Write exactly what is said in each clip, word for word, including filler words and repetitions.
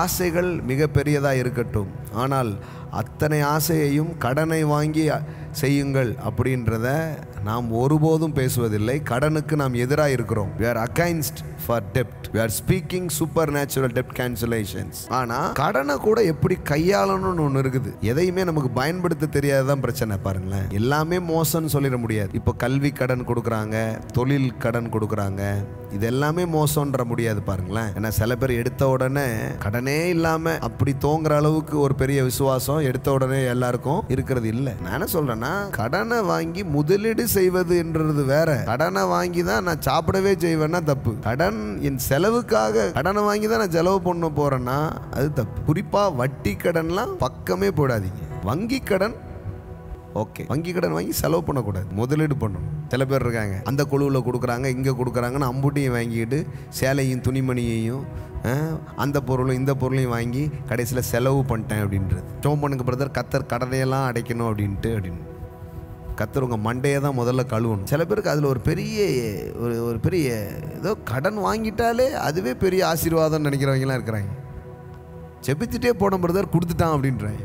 ஆசைகள் மிக பெரியதாக இருக்கட்டும், ஆனால் அத்தனை ஆசையையும் கடனை வாங்கி செய்யுங்கள் அப்படின்றத நாம் ஒருபோதும் பேசுவதில்லை. கடனுக்கு நாம் எதிராக இருக்கிறோம். we are against for debt. we are speaking supernatural debt cancellations. ஆனா கடனை கூட எப்படி கையாளணும்னு ஒன்று இருக்குது. எதையுமே நமக்கு பயன்படுத்த தெரியாததான் பிரச்சனை. பாருங்களேன், எல்லாமே மோசம்னு சொல்லிட முடியாது. இப்போ கல்வி கடன் கொடுக்குறாங்க, தொழில் கடன் கொடுக்குறாங்க, இது எல்லாமே மோசம்ன்ற முடியாது. பாருங்களேன், ஏன்னா சில பேர் எடுத்த உடனே கடனே இல்லாம அப்படி தோங்குற அளவுக்கு ஒரு பெரிய விசுவாசம் எடுத்த உடனே எல்லாருக்கும் இருக்கிறது இல்லை. நான் என்ன சொல்றேன்னா, கடனை வாங்கி முதலீடு செய்வது என்றது வேற. கடனை வாங்கி தான் நான் சாப்பிடவே செய்வேன்னா தப்பு. கடன் என் செலவுக்காக கடனை வாங்கி தான் நான் செலவு பண்ண போறேன்னா அது தப்பு. குறிப்பா வட்டி கடன்லாம் பக்கமே போடாதீங்க. வங்கி கடன் ஓகே, வங்கி கடன் வாங்கி செலவு பண்ணக்கூடாது, முதலீடு பண்ணணும். சில பேர் இருக்காங்க, அந்த குழுவில் கொடுக்குறாங்க, இங்கே கொடுக்குறாங்கன்னு அம்புட்டியும் வாங்கிட்டு சேலையும் துணிமணியையும் அந்த பொருளும் இந்த பொருளையும் வாங்கி கடைசியில் செலவு பண்ணிட்டேன் அப்படின்றது. ஸ்டோம் பண்ணுங்க பிரதர், கத்தர் கடனையெல்லாம் அடைக்கணும் அப்படின்ட்டு அப்படின்னு கத்தர் உங்கள் மண்டையை தான் முதல்ல கழுவணும். சில பேருக்கு அதில் ஒரு பெரிய ஒரு ஒரு பெரிய ஏதோ கடன் வாங்கிட்டாலே அதுவே பெரிய ஆசீர்வாதம்னு நினைக்கிறவங்களாம் இருக்கிறாங்க. செபிச்சுட்டே போன பிரதர் கொடுத்துட்டான் அப்படின்றாங்க.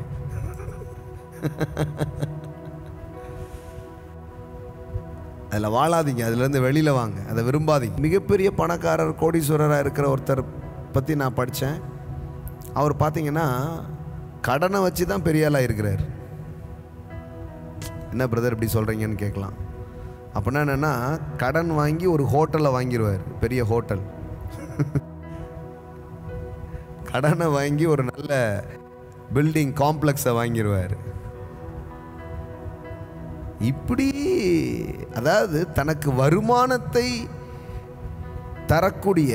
அதில் வாழாதீங்க, அதுலேருந்து வெளியில் வாங்க, அதை விரும்பாதீங்க. மிகப்பெரிய பணக்காரர் கோடீஸ்வரராக இருக்கிற ஒருத்தர் பற்றி நான் படித்தேன். அவர் பார்த்தீங்கன்னா கடனை வச்சு தான் பெரிய ஆளாக இருக்கிறார். என்ன பிரதர் இப்படி சொல்கிறீங்கன்னு கேட்கலாம். அப்படின்னா என்னென்னா, கடன் வாங்கி ஒரு ஹோட்டலை வாங்கிடுவார், பெரிய ஹோட்டல். கடனை வாங்கி ஒரு நல்ல பில்டிங் காம்ப்ளெக்ஸை வாங்கிடுவார். இப்படி அதாவது தனக்கு வருமானத்தை தரக்கூடிய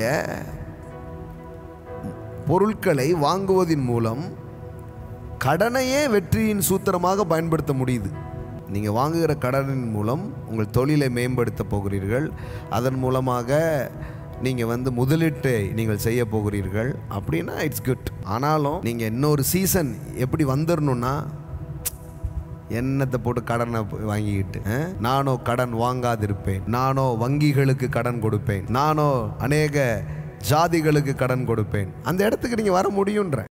பொருட்களை வாங்குவதன் மூலம் கடனையே வெற்றியின் சூத்திரமாக பயன்படுத்த முடியுது. நீங்கள் வாங்குகிற கடனின் மூலம் உங்கள் தொழிலை மேம்படுத்த போகிறீர்கள். அதன் மூலமாக நீங்கள் வந்து முதலீட்டை நீங்கள் செய்ய போகிறீர்கள் அப்படின்னா இட்ஸ் குட். ஆனாலும் நீங்கள் இன்னொரு சீசன் எப்படி வந்துடணும்னா, என்னத்தை போட்டு கடனை வாங்கிக்கிட்டு நானோ கடன் வாங்காதிருப்பேன், நானோ வங்கிகளுக்கு கடன் கொடுப்பேன், நானோ அநேக ஜாதிகளுக்கு கடன் கொடுப்பேன், அந்த இடத்துக்கு நீங்கள் வர முடியுன்ற